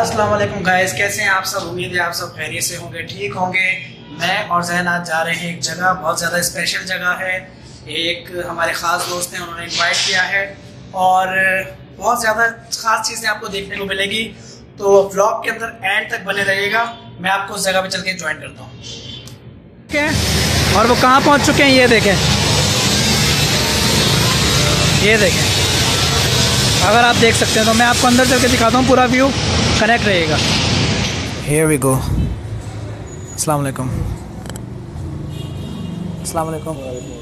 अस्सलाम वालेकुम गाइस, कैसे हैं आप सब। उम्मीद है आप सब खैरियत से होंगे, ठीक होंगे। मैं और जहन आज जा रहे हैं एक जगह, बहुत ज़्यादा स्पेशल जगह है। एक हमारे ख़ास दोस्त हैं, उन्होंने इनवाइट किया है और बहुत ज़्यादा ख़ास चीज़ें आपको देखने को मिलेगी। तो व्लॉग के अंदर एंड तक बने रहिएगा। मैं आपको उस जगह पे चल के ज्वाइन करता हूँ। ठीक है, और वो कहाँ पहुँच चुके हैं ये देखें, ये देखें। अगर आप देख सकते हैं तो मैं आपको अंदर चल के दिखाता हूँ, पूरा व्यू कनेक्ट रहेगा। Here we go। अस्सलाम वालेकुम। अस्सलाम वालेकुम।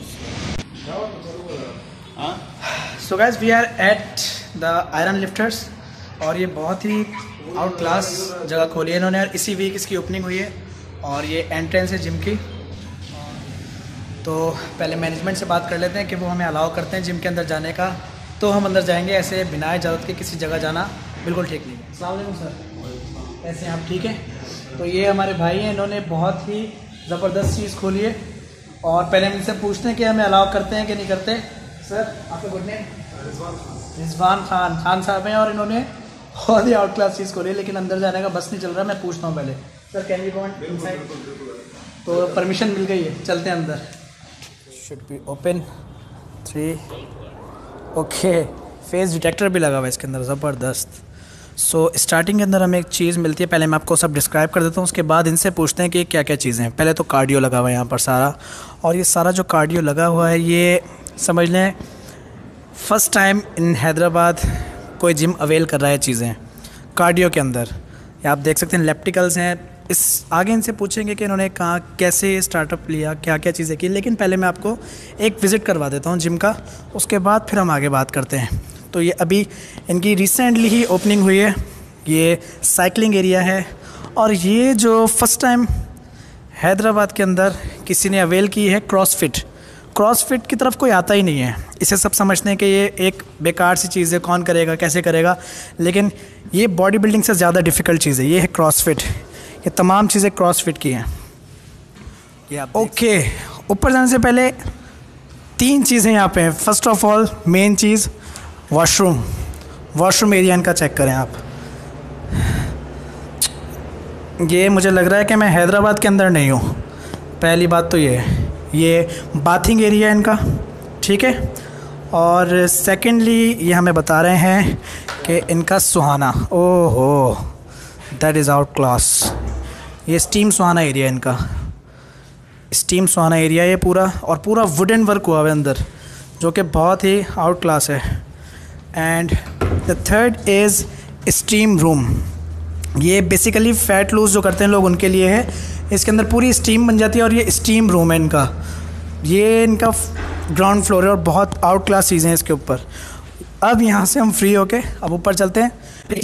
So guys, we are at the Iron Lifters और ये बहुत ही आउट क्लास जगह खोली है इन्होंने, और इसी वीक इसकी ओपनिंग हुई है। और ये एंट्रेंस है जिम की। तो पहले मैनेजमेंट से बात कर लेते हैं कि वो हमें अलाउ करते हैं जिम के अंदर जाने का, तो हम अंदर जाएंगे। ऐसे बिना इजाज़त के किसी जगह जाना बिल्कुल ठीक नहीं है। अस्सलाम वालेकुम सर, कैसे हैं आप, ठीक है। तो ये हमारे भाई हैं, इन्होंने बहुत ही ज़बरदस्त चीज़ खोली है। और पहले हम इनसे पूछते हैं कि हमें अलाउ करते हैं कि नहीं करते। सर आपका गुड नेम? रिजवान खान साहब हैं, और इन्होंने बहुत ही आउट क्लास चीज़ खोली है, लेकिन अंदर जाने का बस नहीं चल रहा। मैं पूछता हूँ पहले, sir can we go inside? तो परमिशन मिल गई है, चलते हैं अंदर। Should be open 3। Okay, face detector भी लगा हुआ है इसके अंदर, ज़बरदस्त। सो स्टार्टिंग के अंदर हमें एक चीज़ मिलती है, पहले मैं आपको सब डिस्क्राइब कर देता हूँ, उसके बाद इनसे पूछते हैं कि क्या क्या चीज़ें हैं। पहले तो कार्डियो लगा हुआ है यहाँ पर सारा, और ये सारा जो कार्डियो लगा हुआ है ये समझ लें फ़र्स्ट टाइम इन हैदराबाद कोई जिम अवेल कर रहा है चीज़ें कार्डियो के अंदर। या आप देख सकते हैं इलेप्टिकल्स हैं। इस आगे इनसे पूछेंगे कि इन्होंने कहाँ कैसे स्टार्टअप लिया, क्या क्या चीज़ें की, लेकिन पहले मैं आपको एक विज़िट करवा देता हूँ जिम का, उसके बाद फिर हम आगे बात करते हैं। तो ये अभी इनकी रिसेंटली ही ओपनिंग हुई है। ये साइकिलिंग एरिया है, और ये जो फर्स्ट टाइम हैदराबाद के अंदर किसी ने अवेल की है क्रॉसफिट की तरफ कोई आता ही नहीं है। इसे सब समझते हैं कि ये एक बेकार सी चीज़ है, कौन करेगा, कैसे करेगा, लेकिन ये बॉडी बिल्डिंग से ज़्यादा डिफ़िकल्ट चीज़ है। ये है क्रॉसफिट, ये तमाम चीज़ें क्रॉसफिट की हैं। ओके, ऊपर जाने से पहले 3 चीज़ें यहाँ पे हैं। फर्स्ट ऑफ ऑल मेन चीज़ वॉशरूम एरिया इनका चेक करें आप। ये मुझे लग रहा है कि मैं हैदराबाद के अंदर नहीं हूँ, पहली बात तो ये बाथिंग एरिया है इनका, ठीक है। और सेकेंडली ये हमें बता रहे हैं कि इनका सुहाना, ओहो दैट इज़ आउट क्लास। ये स्टीम सुहाना एरिया है इनका, स्टीम सुहाना एरिया ये पूरा, और पूरा वुडन वर्क हुआ है अंदर, जो कि बहुत ही आउट क्लास है। And the third is steam room. ये बेसिकली फ़ैट लूज़ जो करते हैं लोग उनके लिए है। इसके अंदर पूरी स्टीम बन जाती है, और ये स्टीम रूम है इनका। ये इनका ग्राउंड फ्लोर है, और बहुत आउट क्लास चीज़ें हैं इसके ऊपर। अब यहाँ से हम फ्री होके अब ऊपर चलते हैं।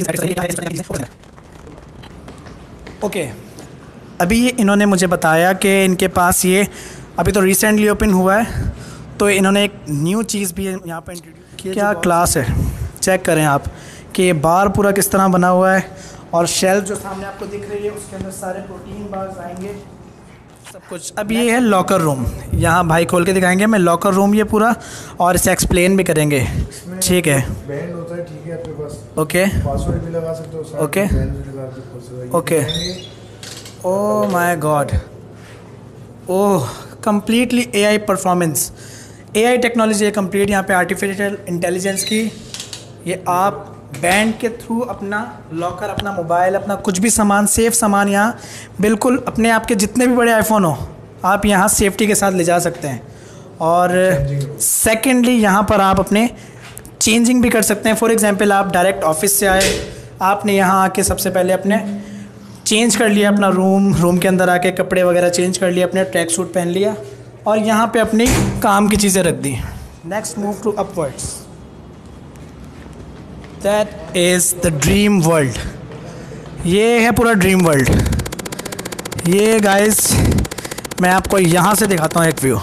ओके, अभी इन्होंने मुझे बताया कि इनके पास ये अभी तो रिसेंटली ओपन हुआ है, तो इन्होंने एक न्यू चीज़ भी यहाँ पर इंट्रोड्यूस किया। क्या क्लास है, चेक करें आप कि ये बार पूरा किस तरह बना हुआ है, और शेल्फ जो सामने आपको दिख रही है उसके अंदर सारे प्रोटीन बार्स आएंगे, सब कुछ। अब ये है लॉकर रूम, यहाँ भाई खोल के दिखाएंगे मैं लॉकर रूम ये पूरा, और इसे एक्सप्लेन भी करेंगे, ठीक है। बैंड होता है, ठीक है, आपके पास ओके, पासवर्ड भी लगा सकते हो, okay okay. Oh my god, oh completely AI performance, AI technology है कंप्लीट यहाँ पे, आर्टिफिशियल इंटेलिजेंस की। ये आप बैंड के थ्रू अपना लॉकर, अपना मोबाइल, अपना कुछ भी सामान, सेफ सामान यहाँ बिल्कुल अपने आपके जितने भी बड़े आईफोन हो आप यहाँ सेफ्टी के साथ ले जा सकते हैं। और सेकेंडली यहाँ पर आप अपने चेंजिंग भी कर सकते हैं। फॉर एग्जांपल आप डायरेक्ट ऑफिस से आए, आपने यहाँ आके सबसे पहले अपने चेंज कर लिया अपना रूम के अंदर आके कपड़े वगैरह चेंज कर लिया, अपने ट्रैक सूट पहन लिया, और यहाँ पे अपनी काम की चीज़ें रख दी। Next move to upwards, that is the dream world. ये है पूरा ड्रीम वर्ल्ड। ये गाइस मैं आपको यहाँ से दिखाता हूँ एक व्यू।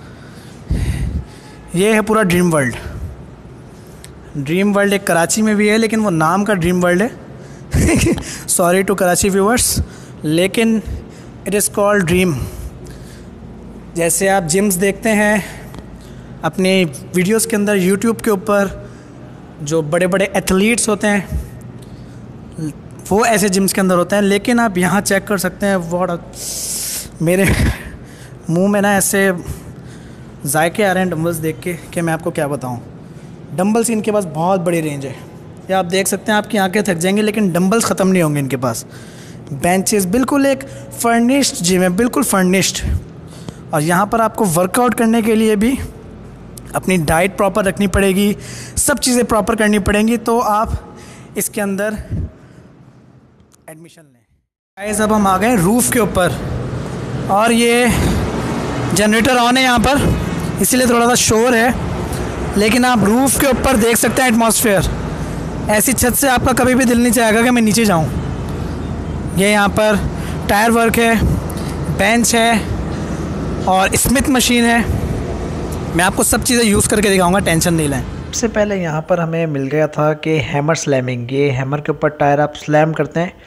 ये है पूरा ड्रीम वर्ल्ड। ड्रीम वर्ल्ड एक कराची में भी है, लेकिन वो नाम का ड्रीम वर्ल्ड है। सॉरी टू कराची व्यूअर्स, लेकिन इट इज़ कॉल्ड ड्रीम। जैसे आप जिम्स देखते हैं अपने वीडियोस के अंदर, यूट्यूब के ऊपर जो बड़े बड़े एथलीट्स होते हैं, वो ऐसे जिम्स के अंदर होते हैं। लेकिन आप यहाँ चेक कर सकते हैं, मेरे मुंह में ना ऐसे जायके आ रहे हैं डंबल्स देख के कि मैं आपको क्या बताऊं। डंबल्स इनके पास बहुत बड़ी रेंज है, ये आप देख सकते हैं, आपकी आंखें थक जाएंगी लेकिन डंबल्स ख़त्म नहीं होंगे इनके पास। बेंचेस बिल्कुल एक फर्निश्ड जिम है, बिल्कुल फर्निश्ड। और यहाँ पर आपको वर्कआउट करने के लिए भी अपनी डाइट प्रॉपर रखनी पड़ेगी, सब चीज़ें प्रॉपर करनी पड़ेंगी, तो आप इसके अंदर एडमिशन लें। गाइस अब हम आ गए रूफ़ के ऊपर और ये जनरेटर ऑन है यहाँ पर, इसीलिए थोड़ा सा शोर है, लेकिन आप रूफ़ के ऊपर देख सकते हैं एटमॉस्फेयर। ऐसी छत से आपका कभी भी दिल नहीं चाहेगा कि मैं नीचे जाऊँ। ये यहाँ पर टायर वर्क है, बेंच है और स्मिथ मशीन है। मैं आपको सब चीज़ें यूज़ करके दिखाऊंगा, टेंशन नहीं लें। सबसे पहले यहाँ पर हमें मिल गया था कि हैमर स्लैमिंग, ये हैमर के ऊपर टायर आप स्लैम करते हैं।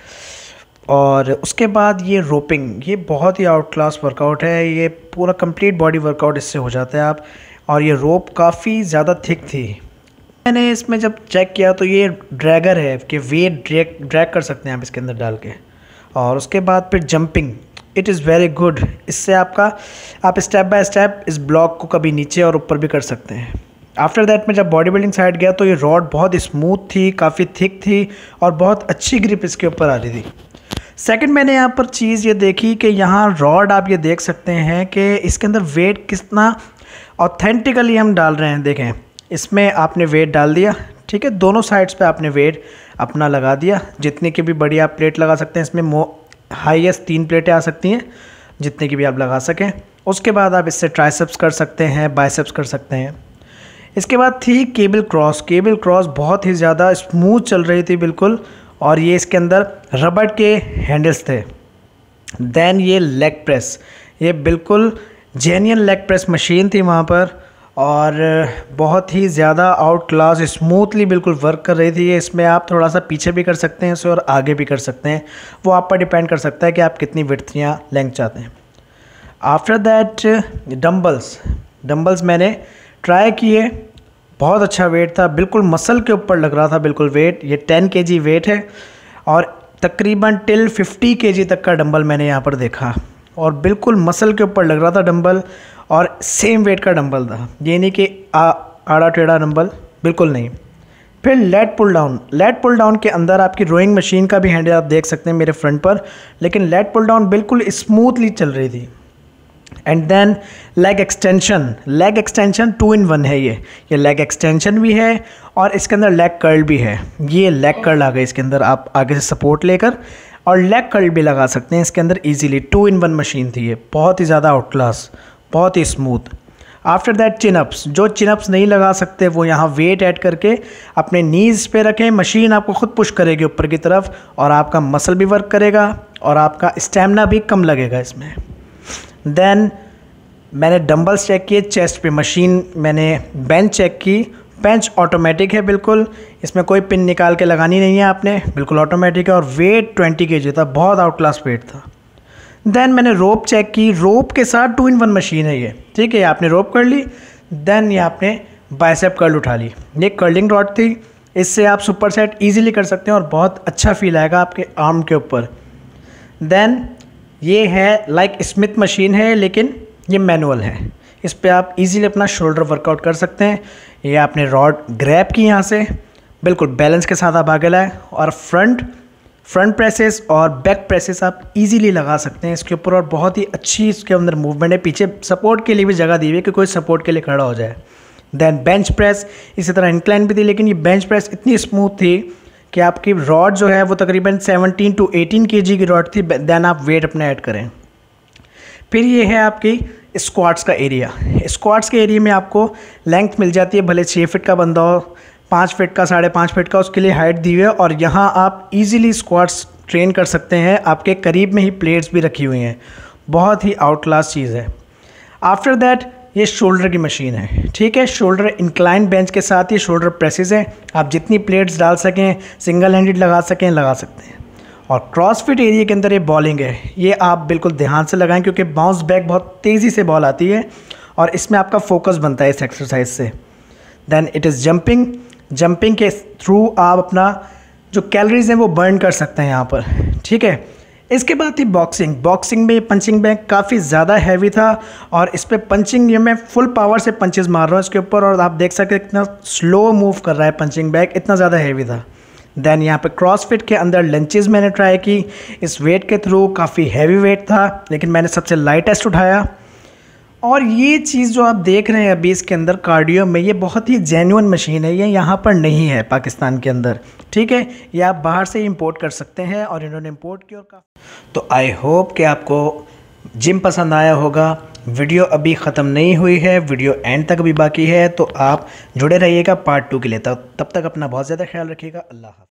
और उसके बाद ये रोपिंग, ये बहुत ही आउट क्लास वर्कआउट है, ये पूरा कंप्लीट बॉडी वर्कआउट इससे हो जाता है आप। और ये रोप काफ़ी ज़्यादा थिक थी, मैंने इसमें जब चेक किया तो ये ड्रैगर है कि वेट ड्रैग कर सकते हैं आप इसके अंदर डाल के। और उसके बाद फिर jumping, it is very good, इससे आप स्टेप बाय स्टेप इस ब्लॉक को कभी नीचे और ऊपर भी कर सकते हैं। आफ्टर दैट मैं जब बॉडी बिल्डिंग साइड गया तो ये रॉड बहुत स्मूथ थी, काफ़ी थिक थी और बहुत अच्छी ग्रिप इसके ऊपर आ रही थी। सेकंड मैंने यहाँ पर चीज़ ये देखी कि यहाँ रॉड आप ये देख सकते हैं कि इसके अंदर वेट कितना ऑथेंटिकली हम डाल रहे हैं। देखें, इसमें आपने वेट डाल दिया, ठीक है, दोनों साइड्स पे आपने वेट अपना लगा दिया, जितनी की भी बड़ी आप प्लेट लगा सकते हैं। इसमें हाईएस्ट 3 प्लेटें आ सकती हैं, जितने की भी आप लगा सकें। उसके बाद आप इससे ट्राइसेप्स कर सकते हैं, बाइसेप्स कर सकते हैं। इसके बाद थी केबल क्रॉस। केबल क्रॉस बहुत ही ज़्यादा स्मूथ चल रही थी बिल्कुल, और ये इसके अंदर रबड़ के हैंडल्स थे। देन ये लेग प्रेस, ये बिल्कुल जेन्युइन लेग प्रेस मशीन थी वहाँ पर, और बहुत ही ज़्यादा आउट क्लास स्मूथली बिल्कुल वर्क कर रही थी। इसमें आप थोड़ा सा पीछे भी कर सकते हैं इसे और आगे भी कर सकते हैं, वो आप पर डिपेंड कर सकता है कि आप कितनी विड्थ या लेंथ चाहते हैं। आफ्टर दैट डंबल्स मैंने ट्राई किए, बहुत अच्छा वेट था, बिल्कुल मसल के ऊपर लग रहा था बिल्कुल वेट। ये 10 kg वेट है और तकरीबन टिल 50 kg तक का डंबल मैंने यहाँ पर देखा, और बिल्कुल मसल के ऊपर लग रहा था डंबल, और सेम वेट का डंबल था, ये नहीं कि आड़ा टेढ़ा डंबल, बिल्कुल नहीं। फिर लेट पुल डाउन के अंदर आपकी रोइंग मशीन का भी हैंडल आप देख सकते हैं मेरे फ्रंट पर, लेकिन लेट पुल डाउन बिल्कुल स्मूथली चल रही थी। And then leg extension 2 in 1 है। ये लेग एक्सटेंशन भी है और इसके अंदर लेग कर्ल भी है। ये लेग कर्ल आ गए इसके अंदर, आप आगे से सपोर्ट लेकर और लेग कर्ल भी लगा सकते हैं इसके अंदर इजीली। 2 in 1 मशीन थी ये, बहुत ही ज़्यादा आउट क्लास, बहुत ही स्मूथ। आफ्टर दैट चिनअप्स, जो चिनअप्स नहीं लगा सकते वो यहाँ वेट ऐड करके अपने नीज़ पे रखें, मशीन आपको खुद पुश करेगी ऊपर की तरफ, और आपका मसल भी वर्क करेगा और आपका स्टेमिना भी कम लगेगा इसमें। देन मैंने डंबल्स चेक किए चेस्ट पे, मशीन मैंने बेंच चेक की, बेंच ऑटोमेटिक है बिल्कुल, इसमें कोई पिन निकाल के लगानी नहीं है आपने, बिल्कुल ऑटोमेटिक है, और वेट 20 kg था, बहुत आउट क्लास वेट था। देन मैंने रोप चेक की, रोप के साथ 2 in 1 मशीन है ये, ठीक है, आपने रोप कर ली, देन ये आपने बाइसेप कर्ल उठा ली, ये कर्लिंग रॉड थी, इससे आप सुपर सेट ईजिली कर सकते हैं और बहुत अच्छा फील आएगा आपके आर्म के ऊपर। देन ये है लाइक स्मिथ मशीन है, लेकिन ये मैनुअल है, इस पे आप इजीली अपना शोल्डर वर्कआउट कर सकते हैं। ये आपने रॉड ग्रैब की यहाँ से, बिल्कुल बैलेंस के साथ आप आगे लाए, और फ्रंट प्रेसेस और बैक प्रेसेस आप इजीली लगा सकते हैं इसके ऊपर, और बहुत ही अच्छी इसके अंदर मूवमेंट है। पीछे सपोर्ट के लिए भी जगह दी हुई है कि कोई सपोर्ट के लिए खड़ा हो जाए। देन बेंच प्रेस इसी तरह इंक्लाइन भी थी, लेकिन ये बेंच प्रेस इतनी स्मूथ थी कि आपकी रॉड जो है वो तकरीबन 17 to 18 kg की रॉड थी। देन आप वेट अपना ऐड करें। फिर ये है आपकी स्क्वाट्स का एरिया। स्क्वाट्स के एरिया में आपको लेंथ मिल जाती है, भले 6 फीट का बंदा हो, 5 फीट का, 5.5 फीट का, उसके लिए हाइट दी हुई है, और यहाँ आप इजीली स्क्वाट्स ट्रेन कर सकते हैं। आपके करीब में ही प्लेट्स भी रखी हुई हैं, बहुत ही आउट क्लास चीज़ है। आफ्टर दैट ये शोल्डर की मशीन है, ठीक है, शोल्डर इंक्लाइन बेंच के साथ ये शोल्डर प्रेसेस हैं, आप जितनी प्लेट्स डाल सकें, सिंगल हैंडेड लगा सकें, लगा सकते हैं। और क्रॉसफिट एरिया के अंदर ये बॉलिंग है, ये आप बिल्कुल ध्यान से लगाएं क्योंकि बाउंस बैक बहुत तेज़ी से बॉल आती है और इसमें आपका फोकस बनता है इस एक्सरसाइज से। देन इट इज़ जंपिंग के थ्रू आप अपना जो कैलोरीज हैं वो बर्न कर सकते हैं यहाँ पर, ठीक है। इसके बाद थी बॉक्सिंग में पंचिंग बैग काफ़ी ज़्यादा हैवी था और इस पर पंचिंग ये मैं फुल पावर से पंचेस मार रहा हूँ इसके ऊपर, और आप देख सकते हैं कितना स्लो मूव कर रहा है पंचिंग बैग, इतना ज़्यादा हैवी था। देन यहाँ पे क्रॉसफिट के अंदर लंचेस मैंने ट्राई की इस वेट के थ्रू, काफ़ी हैवी वेट था लेकिन मैंने सबसे लाइटेस्ट उठाया। और ये चीज़ जो आप देख रहे हैं अभी इसके अंदर कार्डियो में, ये बहुत ही जेन्युइन मशीन है, ये यहाँ पर नहीं है पाकिस्तान के अंदर, ठीक है। ये आप बाहर से इंपोर्ट कर सकते हैं और इन्होंने इंपोर्ट की। और तो आई होप कि आपको जिम पसंद आया होगा। वीडियो अभी ख़त्म नहीं हुई है, वीडियो एंड तक भी बाकी है, तो आप जुड़े रहिएगा पार्ट 2 के लिए। तब तक अपना बहुत ज़्यादा ख्याल रखिएगा। अल्लाह हाफ़िज़।